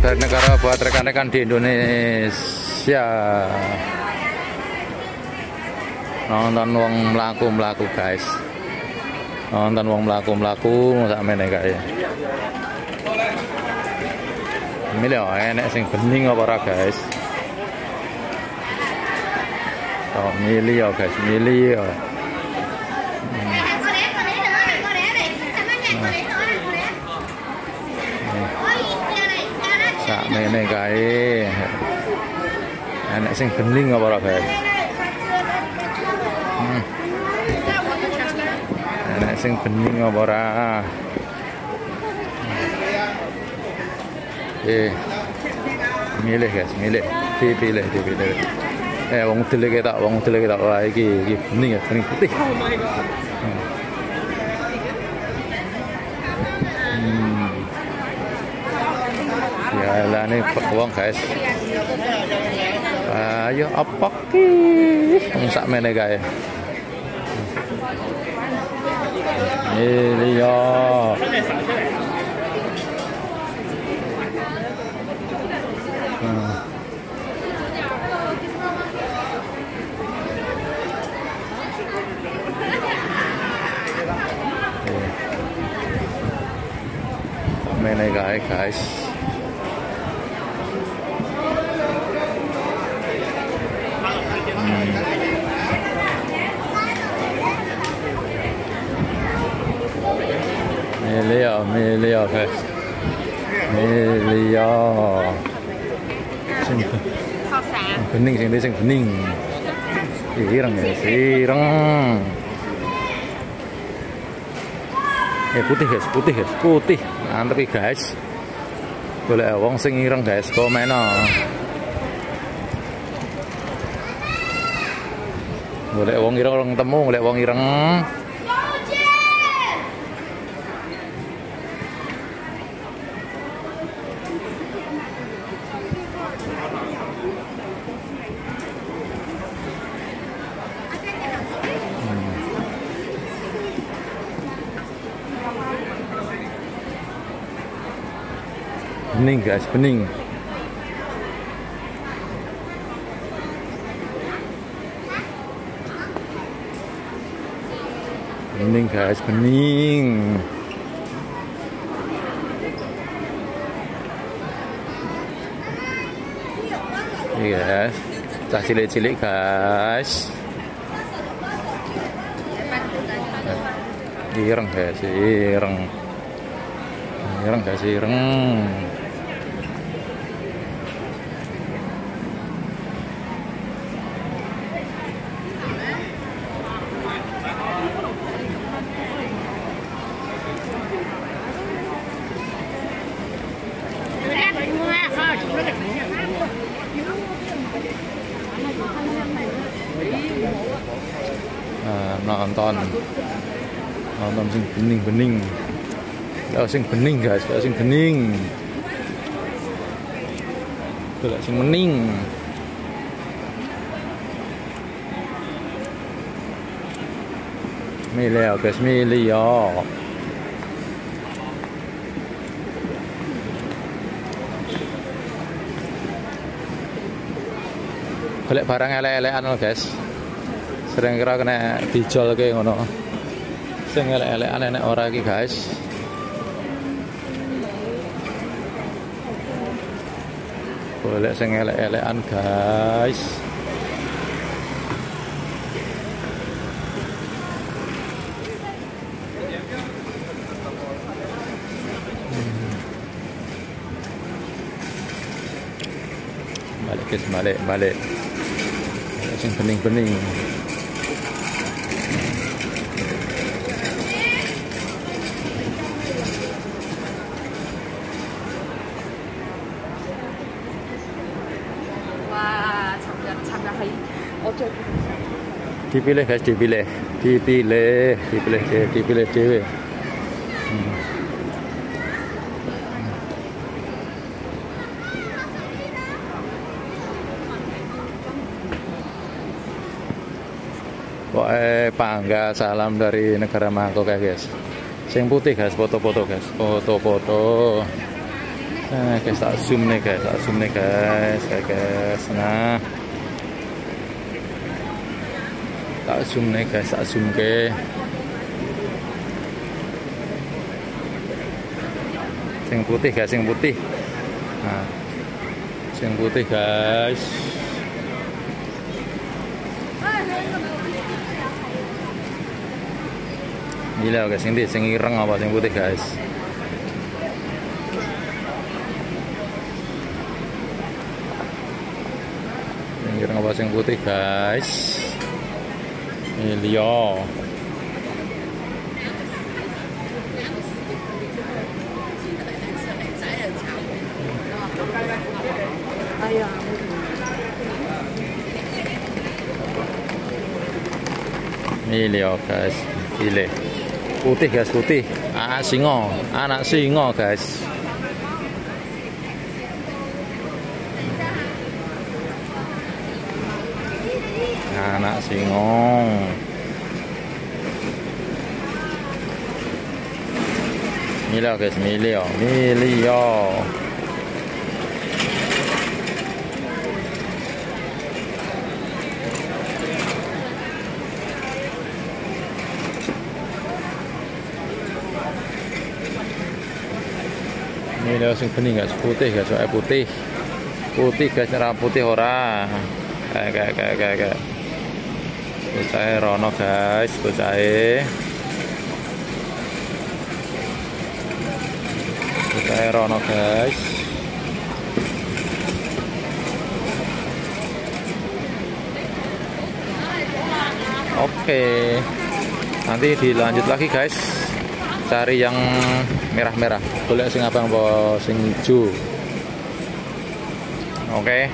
dari negara buat rekan-rekan di Indonesia. Nonton wong mlaku-mlaku guys. Nonton wong mlaku-mlaku sak meneh kae. Ini lho enek sing bening apa ora guys? Oh, milih ya guys, milih ya. Sak meneh kae. Enek sing bening apa ora guys? Enek sing bening apa ora? Milih guys, milih. Dipilih. Wong dele ketok, wah iki bening ya, bening putih. Ya lah ini wong guys. Ayo apa ki? Sak meneh kae. Iya. Meneh kae guys. Milih guys. Milih sing bening sing bening. Ireng guys, ireng. Putih. Mantep guys. Golek wong sing ireng guys, komen. Golek wong ireng temu, golek wong ireng. Bening guys, bening. Bening guys, bening. Iya guys, cah cilik-cilik guys. Ireng guys, ireng guys, ireng. Nonton sing bening. Kalau sing bening guys, kalau sing bening. Kalau sing bening. Milih ya guys, milih ya. Golek barang elek-elekan lho guys. Sering kira kena dijol kayak ngono. Sing elek-elekan enek ora iki guys. Golek sing elek-elekan guys. Balik guys, balik. Sing bening-bening. Dipilih guys, dipilih dewe. Pangga salam dari negara Mangkok guys. Sing putih guys, foto-foto guys, foto-foto. Nah, guys, tak zoom nih guys, guys. Nah, tak zoom nih guys, tak zoom ke. Sing putih guys, sing putih. Nah, sing putih guys. Gila guys, ini sing ireng apa sing putih guys. Sing ireng apa sing putih guys. Ini Leo. Ini Leo guys, pilih. Putih guys, putih. Anak singo guys. Anak singo. Milio guys, milio. Ini lho sing bening guys, putih guys, putih guys, merah putih ora. Kayak. Bocahe rono guys, bocahe rono guys. Oke. Nanti dilanjut lagi guys. Cari yang merah-merah. Boleh sing abang apa sing hijau. Oke.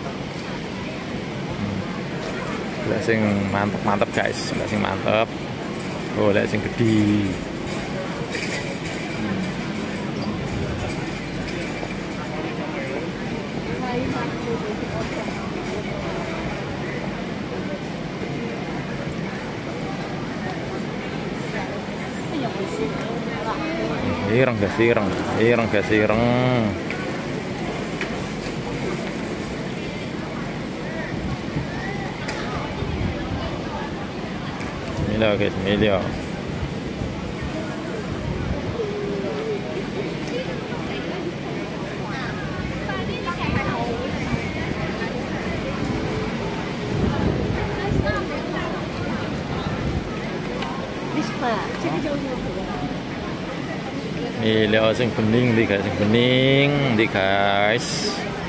Boleh sing mantep guys, boleh sing mantep. Boleh sing gede. Ireng guys, ireng. Milio guys, milio. Milio sing bening di guys,